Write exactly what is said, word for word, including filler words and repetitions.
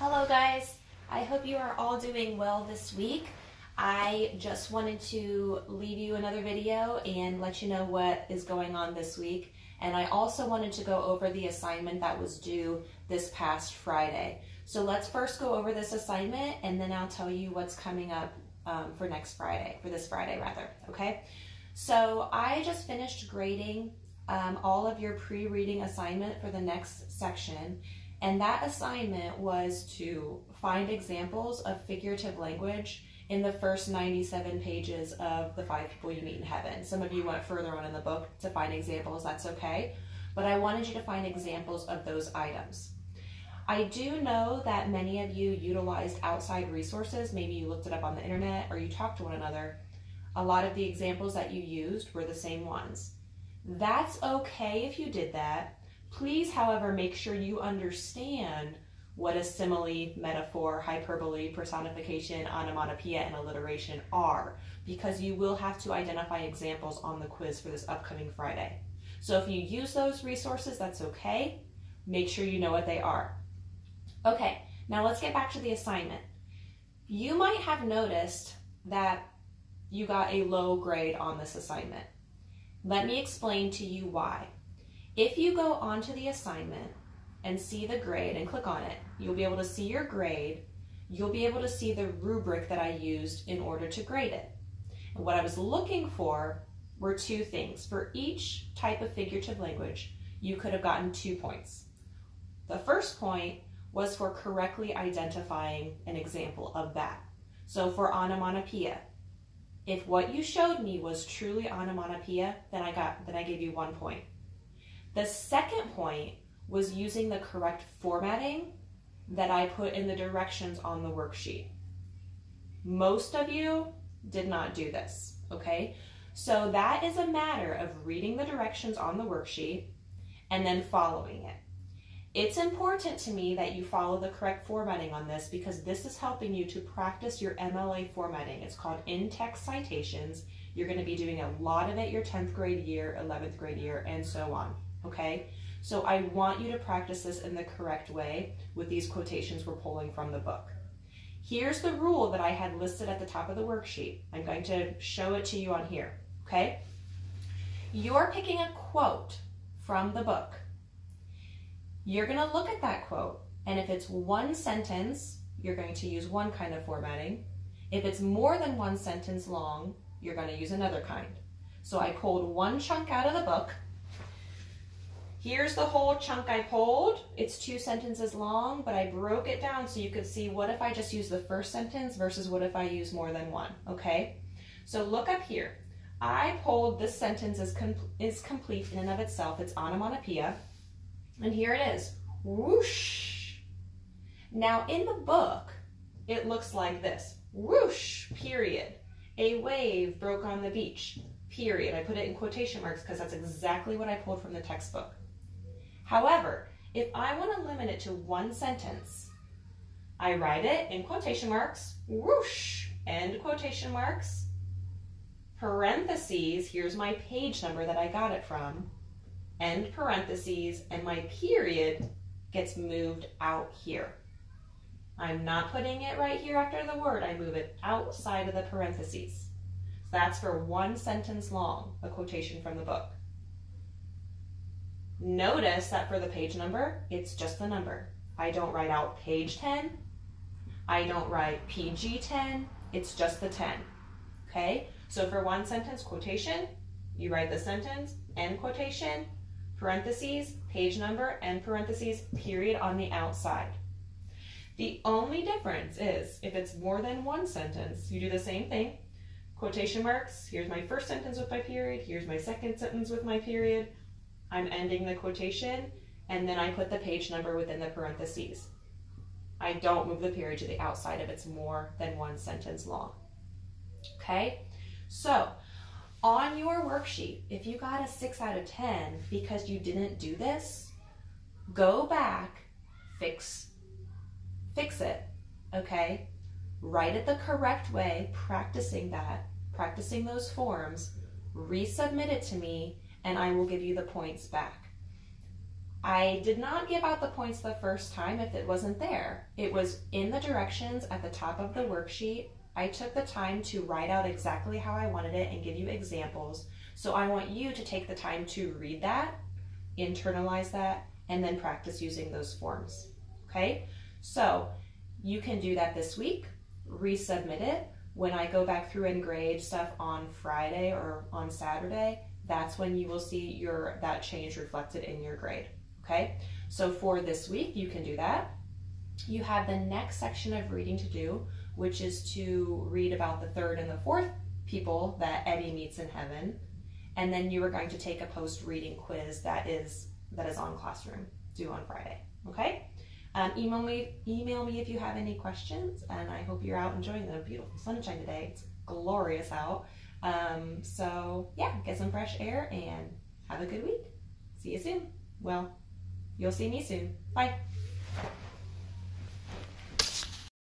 Hello guys, I hope you are all doing well this week. I just wanted to leave you another video and let you know what is going on this week. And I also wanted to go over the assignment that was due this past Friday. So let's first go over this assignment and then I'll tell you what's coming up um, for next Friday, for this Friday rather, okay? So I just finished grading um, all of your pre-reading assignment for the next section. And that assignment was to find examples of figurative language in the first ninety-seven pages of The Five People You Meet in Heaven. Some of you went further on in the book to find examples, that's okay. But I wanted you to find examples of those items. I do know that many of you utilized outside resources. Maybe you looked it up on the internet or you talked to one another. A lot of the examples that you used were the same ones. That's okay if you did that. Please, however, make sure you understand what a simile, metaphor, hyperbole, personification, onomatopoeia, and alliteration are, because you will have to identify examples on the quiz for this upcoming Friday. So if you use those resources, that's okay. Make sure you know what they are. Okay, now let's get back to the assignment. You might have noticed that you got a low grade on this assignment. Let me explain to you why. If you go onto the assignment and see the grade and click on it, you'll be able to see your grade. You'll be able to see the rubric that I used in order to grade it. And what I was looking for were two things. For each type of figurative language, you could have gotten two points. The first point was for correctly identifying an example of that. So for onomatopoeia, if what you showed me was truly onomatopoeia, then I got, then I gave you one point. The second point was using the correct formatting that I put in the directions on the worksheet. Most of you did not do this, okay? So that is a matter of reading the directions on the worksheet and then following it. It's important to me that you follow the correct formatting on this because this is helping you to practice your M L A formatting. It's called in-text citations. You're going to be doing a lot of it your tenth grade year, eleventh grade year, and so on. Okay, so I want you to practice this in the correct way with these quotations we're pulling from the book. Here's the rule that I had listed at the top of the worksheet. I'm going to show it to you on here, okay? You're picking a quote from the book. You're going to look at that quote, and if it's one sentence, you're going to use one kind of formatting. If it's more than one sentence long, you're going to use another kind. So I pulled one chunk out of the book. Here's the whole chunk I pulled. It's two sentences long, but I broke it down so you could see what if I just use the first sentence versus what if I use more than one, okay? So look up here. I pulled this sentence is, com is complete in and of itself. It's onomatopoeia. And here it is, whoosh. Now in the book, it looks like this, whoosh, period. A wave broke on the beach, period. I put it in quotation marks because that's exactly what I pulled from the textbook. However, if I want to limit it to one sentence, I write it in quotation marks, whoosh, end quotation marks, parentheses, here's my page number that I got it from, end parentheses, and my period gets moved out here. I'm not putting it right here after the word, I move it outside of the parentheses. So that's for one sentence long, a quotation from the book. Notice that for the page number, it's just the number. I don't write out page ten. I don't write P G ten. It's just the ten. Okay? So for one sentence quotation, you write the sentence, end quotation, parentheses, page number, end parentheses, period on the outside. The only difference is if it's more than one sentence, you do the same thing. Quotation marks, here's my first sentence with my period, here's my second sentence with my period. I'm ending the quotation, and then I put the page number within the parentheses. I don't move the period to the outside if it's more than one sentence long. Okay? So, on your worksheet, if you got a six out of ten because you didn't do this, go back, fix, fix it, okay? Write it the correct way, practicing that, practicing those forms, resubmit it to me, and I will give you the points back. I did not give out the points the first time if it wasn't there. It was in the directions at the top of the worksheet. I took the time to write out exactly how I wanted it and give you examples. So I want you to take the time to read that, internalize that, and then practice using those forms, okay? So you can do that this week, resubmit it. When I go back through and grade stuff on Friday or on Saturday, that's when you will see your that change reflected in your grade, okay? So for this week, you can do that. You have the next section of reading to do, which is to read about the third and the fourth people that Eddie meets in heaven. And then you are going to take a post-reading quiz that is that is on Classroom, due on Friday, okay? Um, email me, email me if you have any questions, and I hope you're out enjoying the beautiful sunshine today. It's glorious out. Um, so yeah, get some fresh air and have a good week. See you soon. Well, you'll see me soon. Bye.